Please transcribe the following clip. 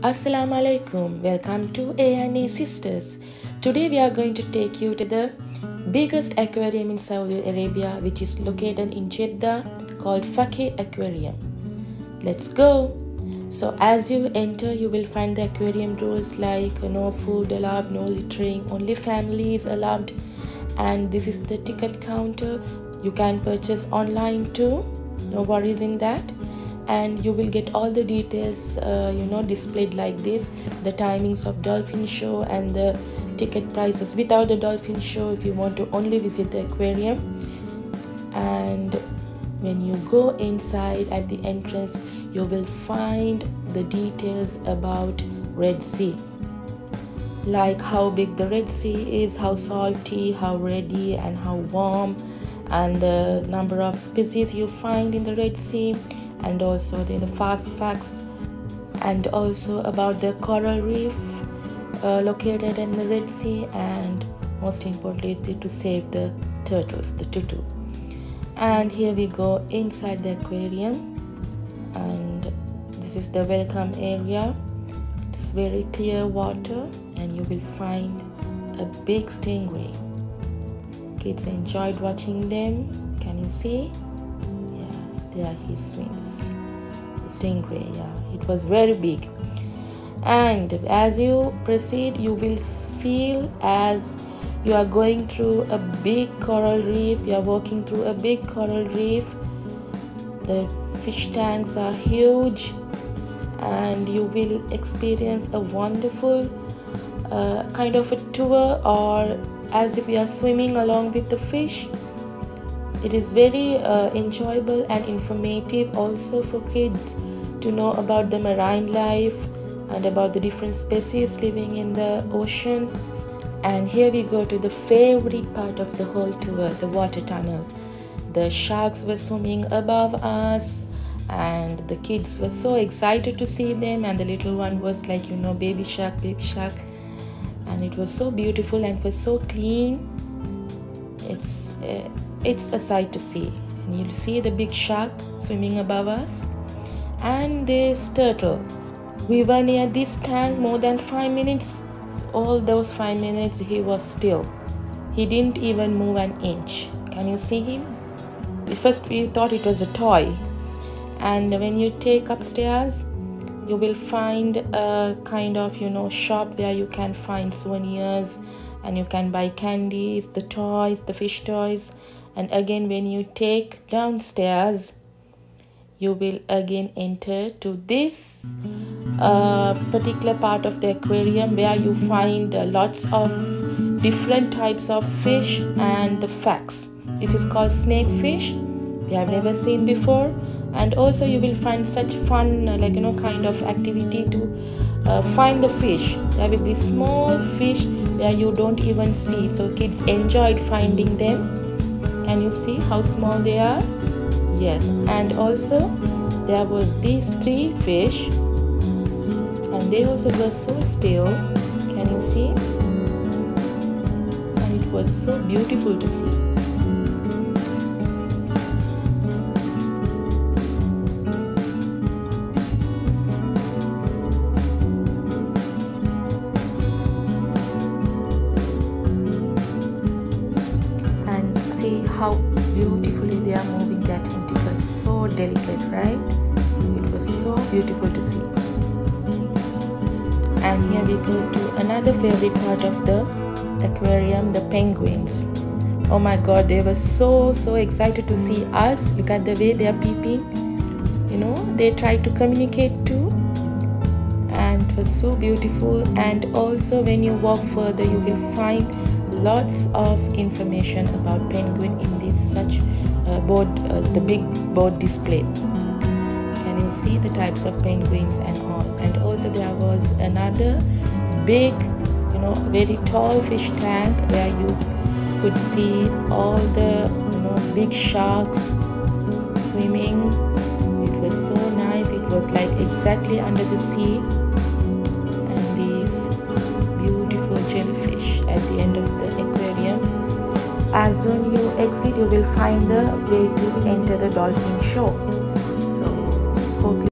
Assalamu alaikum. Welcome to A&E Sisters. Today we are going to take you to the biggest aquarium in Saudi Arabia, which is located in Jeddah, called Fakih Aquarium. Let's go. So as you enter, you will find the aquarium rules like no food allowed, no littering, only family is allowed, and this is the ticket counter. You can purchase online too, no worries in that. And you will get all the details displayed like this, the timings of dolphin show and the ticket prices without the dolphin show if you want to only visit the aquarium. And when you go inside at the entrance, you will find the details about Red Sea, like how big the Red Sea is, how salty, how ready and how warm, and the number of species you find in the Red Sea, and also the fast facts, and also about the coral reef located in the Red Sea, and most importantly to save the turtles, the tutu. And here we go inside the aquarium, and this is the welcome area. It's very clear water, and you will find a big stingray. Kids enjoyed watching them. Can you see? There he swims, the stingray. It was very big. And as you proceed, you will feel as you are going through a big coral reef. You are walking through a big coral reef. The fish tanks are huge, and you will experience a wonderful kind of a tour, or as if you are swimming along with the fish. It is very enjoyable and informative also for kids to know about the marine life and about the different species living in the ocean. And here we go to the favorite part of the whole tour, the water tunnel. The sharks were swimming above us, and the kids were so excited to see them, and the little one was like, baby shark, and it was so beautiful and was so clean. It's a sight to see. And you'll see the big shark swimming above us, and this turtle. We were near this tank more than 5 minutes. All those 5 minutes he was still. He didn't even move an inch. Can you see him? At first we thought it was a toy. And when you take upstairs, you will find a kind of shop where you can find souvenirs, and you can buy candies, the toys, the fish toys. And again, when you take downstairs, you will again enter to this particular part of the aquarium where you find lots of different types of fish and the facts. This is called snake fish. We have never seen before. And also you will find such fun kind of activity to find the fish. There will be small fish where you don't even see, so kids enjoyed finding them. Can you see how small they are? Yes. And also there was these 3 fish, and they also were so still. Can you see? And it was so beautiful to see. See how beautifully they are moving their tentacles. So delicate, right? It was so beautiful to see. And here we go to another favorite part of the aquarium, the penguins. Oh my god, they were so excited to see us. Look at the way they are peeping. They tried to communicate too. And it was so beautiful. And also when you walk further, you will find lots of information about penguin in this such board, the big board display. Can you see the types of penguins and all? And also there was another big, very tall fish tank where you could see all the big sharks swimming. It was so nice. It was like exactly under the sea, and these beautiful jellyfish at the end of the aquarium. As soon you exit, you will find the way to enter the dolphin show. So hope you